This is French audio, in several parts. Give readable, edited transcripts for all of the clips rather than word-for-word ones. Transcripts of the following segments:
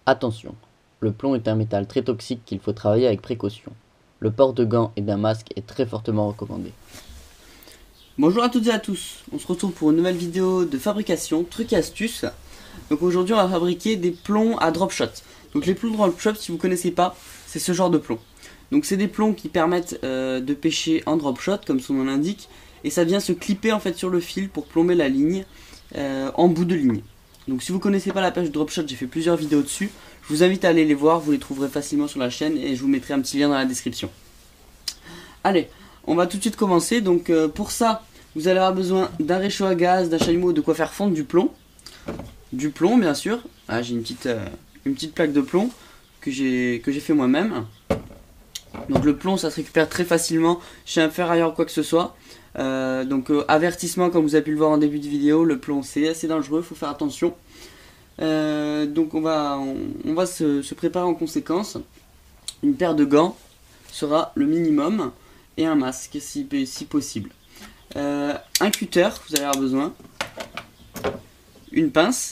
Attention, le plomb est un métal très toxique qu'il faut travailler avec précaution. Le port de gants et d'un masque est très fortement recommandé. Bonjour à toutes et à tous, on se retrouve pour une nouvelle vidéo de fabrication, trucs et astuces. Donc aujourd'hui on va fabriquer des plombs à drop shot. Donc les plombs drop shot, si vous ne connaissez pas, c'est ce genre de plomb. Donc c'est des plombs qui permettent de pêcher en drop shot comme son nom l'indique. Et ça vient se clipper en fait sur le fil pour plomber la ligne en bout de ligne. Donc si vous ne connaissez pas la pêche drop shot, j'ai fait plusieurs vidéos dessus. Je vous invite à aller les voir, vous les trouverez facilement sur la chaîne et je vous mettrai un petit lien dans la description. Allez, on va tout de suite commencer. Donc pour ça, vous allez avoir besoin d'un réchaud à gaz, d'un chalumeau, de quoi faire fondre du plomb. Du plomb bien sûr. Ah, j'ai une petite plaque de plomb que j'ai fait moi-même. Donc le plomb ça se récupère très facilement chez un ferrailleur ou quoi que ce soit. Avertissement, comme vous avez pu le voir en début de vidéo, le plomb c'est assez dangereux, il faut faire attention. Donc on va se préparer en conséquence. Une paire de gants sera le minimum et un masque si possible. Un cutter, vous allez avoir besoin. Une pince.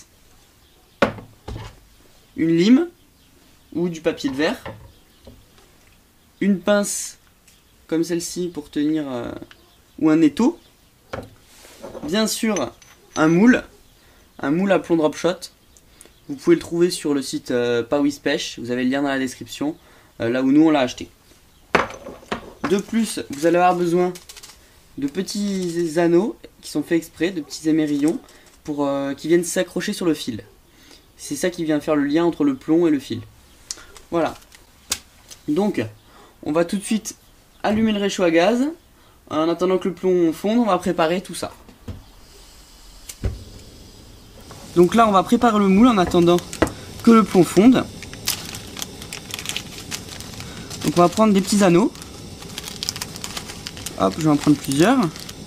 Une lime ou du papier de verre. Une pince comme celle-ci pour tenir ou un étau. Bien sûr un moule à plomb drop shot. Vous pouvez le trouver sur le site Powys Pêche, vous avez le lien dans la description, là où nous on l'a acheté. De plus, vous allez avoir besoin de petits anneaux qui sont faits exprès, de petits émerillons, qui viennent s'accrocher sur le fil. C'est ça qui vient faire le lien entre le plomb et le fil. Voilà. Donc, on va tout de suite allumer le réchaud à gaz. En attendant que le plomb fonde, on va préparer tout ça. Donc là, on va préparer le moule en attendant que le plomb fonde. Donc on va prendre des petits anneaux. Hop, je vais en prendre plusieurs.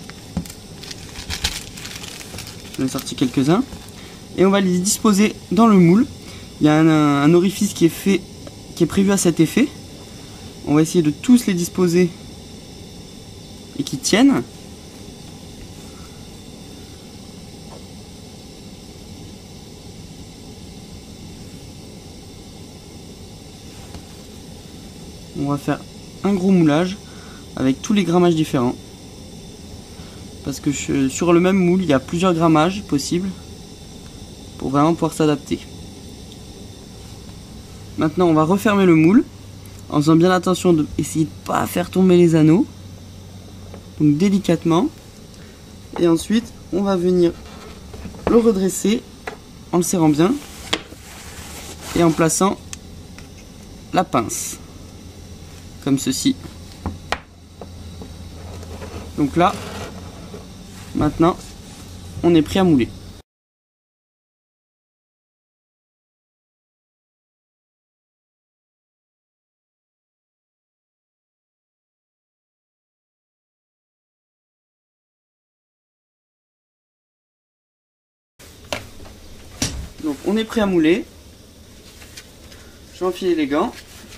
J'en ai sorti quelques-uns. Et on va les disposer dans le moule. Il y a un orifice qui est prévu à cet effet. On va essayer de tous les disposer et qui tiennent. On va faire un gros moulage avec tous les grammages différents. Parce que sur le même moule, il y a plusieurs grammages possibles pour vraiment pouvoir s'adapter. Maintenant, on va refermer le moule en faisant bien attention d'essayer de ne pas faire tomber les anneaux. Donc délicatement. Et ensuite, on va venir le redresser en le serrant bien et en plaçant la pince. Comme ceci. Donc là, maintenant, on est prêt à mouler. Donc on est prêt à mouler. Je vais enfiler les gants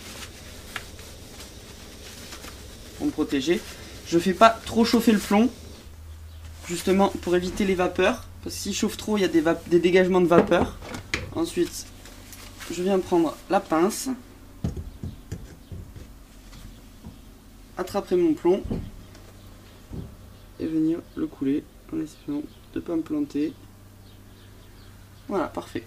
pour me protéger. Je ne fais pas trop chauffer le plomb, justement pour éviter les vapeurs, parce que s'il chauffe trop, il y a des dégagements de vapeur. Ensuite, je viens prendre la pince, attraper mon plomb et venir le couler en essayant de ne pas me planter. Voilà, parfait.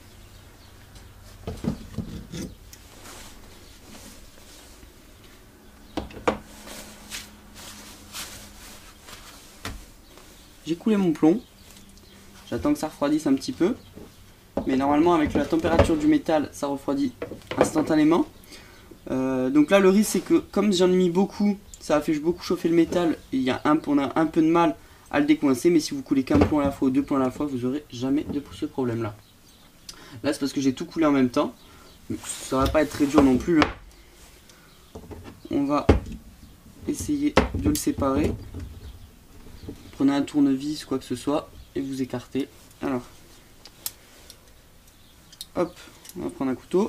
J'ai coulé mon plomb. J'attends que ça refroidisse un petit peu. Mais normalement, avec la température du métal, ça refroidit instantanément. Donc là, le risque, c'est que comme j'en ai mis beaucoup, ça a fait beaucoup chauffer le métal. Et on a un peu de mal à le décoincer. Mais si vous coulez qu'un plomb à la fois ou deux plombs à la fois, vous n'aurez jamais de ce problème-là. Là, c'est parce que j'ai tout coulé en même temps. Donc, ça va pas être très dur non plus. On va essayer de le séparer. Prenez un tournevis, quoi que ce soit, et vous écartez. Alors, hop, on va prendre un couteau.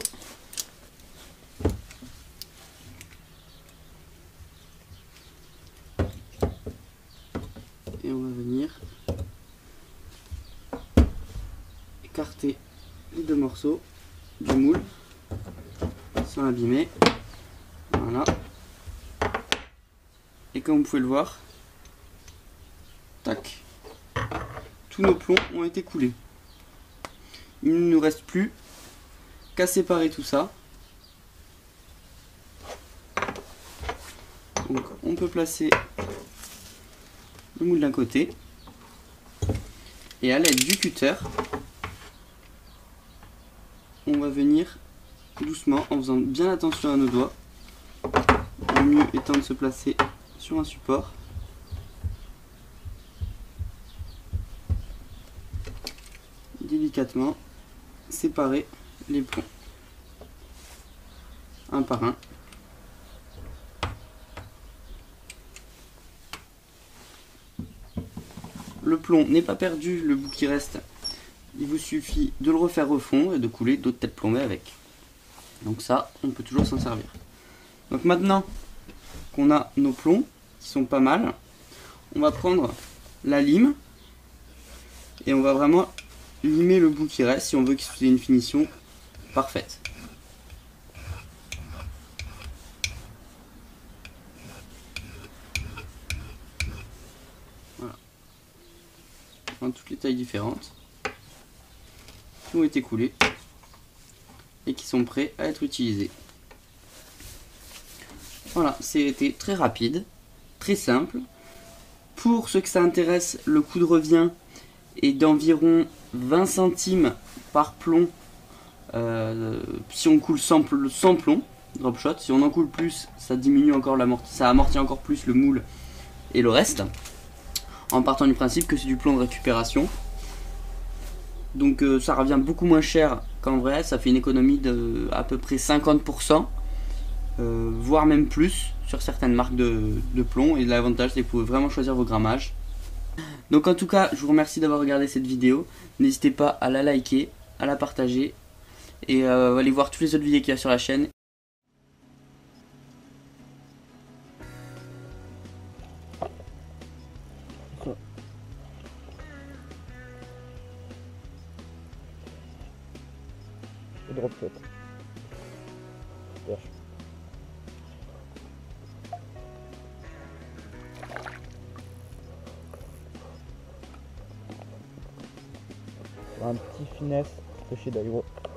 Et on va venir écarter les deux morceaux du moule. sans abîmer. Voilà. Et comme vous pouvez le voir, tac, tous nos plombs ont été coulés. Il ne nous reste plus qu'à séparer tout ça. Donc on peut placer le moule d'un côté et à l'aide du cutter, on va venir doucement en faisant bien attention à nos doigts. Le mieux étant de se placer sur un support. Délicatement séparer les plombs un par un. Le plomb n'est pas perdu, le bout qui reste, il vous suffit de le refaire au fond et de couler d'autres têtes plombées avec. Donc ça, on peut toujours s'en servir. Donc maintenant qu'on a nos plombs, qui sont pas mal, on va prendre la lime et on va vraiment limer le bout qui reste si on veut qu'il ait une finition parfaite. Voilà. Dans toutes les tailles différentes, qui ont été coulés et qui sont prêts à être utilisés. Voilà, c'était très rapide, très simple. Pour ceux que ça intéresse, le coût de revient est d'environ 20 centimes par plomb si on coule sans plomb, drop shot. Si on en coule plus, ça diminue encore ça amortit encore plus le moule et le reste. En partant du principe que c'est du plomb de récupération. Donc ça revient beaucoup moins cher qu'en vrai, ça fait une économie de à peu près 50%, voire même plus sur certaines marques de plomb. Et l'avantage c'est que vous pouvez vraiment choisir vos grammages. Donc en tout cas, je vous remercie d'avoir regardé cette vidéo. N'hésitez pas à la liker, à la partager et allez voir toutes les autres vidéos qu'il y a sur la chaîne. Drop shot. Un petit finesse, chez Dairo.